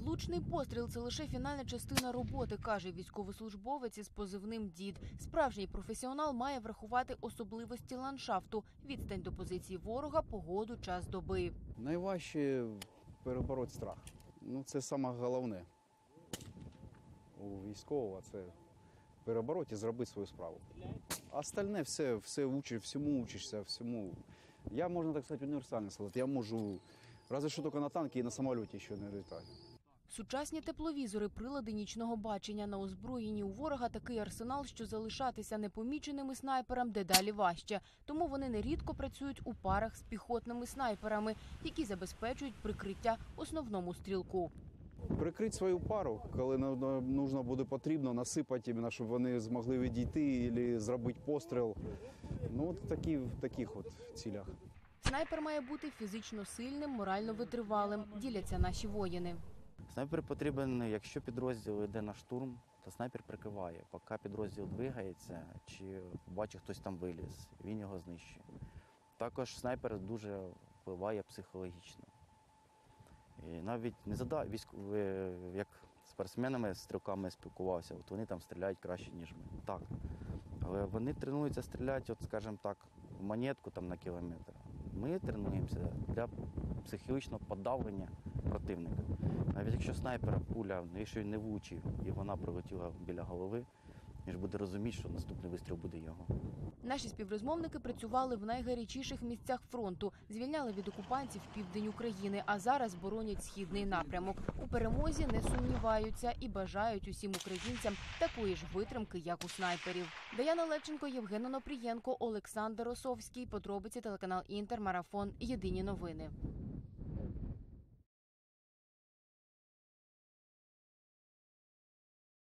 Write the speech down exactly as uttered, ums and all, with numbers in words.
Влучний постріл – це лише фінальна частина роботи, каже військовослужбовець із позивним «Дід». Справжній професіонал має врахувати особливості ландшафту, відстань до позиції ворога, погоду, час доби. Найважче перебороти страх. Ну, це саме головне у військового – це перебороти і зробити свою справу. А остальне все, все учиш, всьому учишся, всьому. Я, можна так сказати, універсальний солдат. Я можу, разве що тільки на танки і на самоліті ще не літаю. Сучасні тепловізори, прилади нічного бачення. На озброєнні у ворога такий арсенал, що залишатися непоміченими снайперам дедалі важче. Тому вони нерідко працюють у парах з піхотними снайперами, які забезпечують прикриття основному стрілку. Прикрити свою пару, коли нужно буде потрібно, насипати, іменно, щоб вони змогли відійти або зробити постріл. Ну, от такі, в таких от цілях. Снайпер має бути фізично сильним, морально витривалим, діляться наші воїни. Снайпер потрібен, якщо підрозділ йде на штурм, то снайпер прикриває. Поки підрозділ двигається, чи бачить, хтось там виліз, він його знищує. Також снайпер дуже впливає психологічно. І навіть не задав військові, як спортсменами, стрілками спілкувався, от вони там стріляють краще, ніж ми. Так. Але вони тренуються стріляти, от, скажімо так, в монетку там, на кілометр. Ми тренуємося для психологічного подавлення противника. Навіть якщо снайпера пуля, якщо він не влучив і вона прилетіла біля голови, він ж буде розуміти, що наступний вистріл буде його. Наші співрозмовники працювали в найгарячіших місцях фронту, звільняли від окупантів південь України, а зараз боронять східний напрямок. У перемозі не сумніваються і бажають усім українцям такої ж витримки, як у снайперів. Даяна Левченко, Євген Онопрієнко, Олександр Осовський. Подробиці телеканал Інтер, Марафон. Єдині новини.